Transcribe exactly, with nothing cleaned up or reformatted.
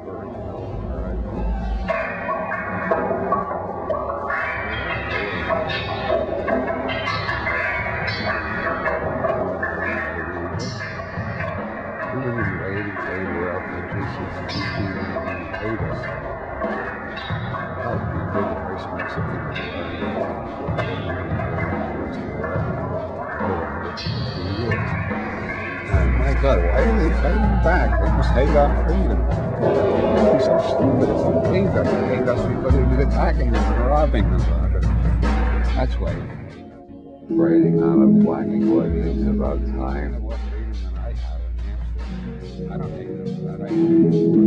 God, why are they fighting back? They must hate our freedom. It's so stupid. It's not hate us. They hate us because it was attacking them and robbing them. That's why. Writing on a blackboard is about time. I don't hate them. I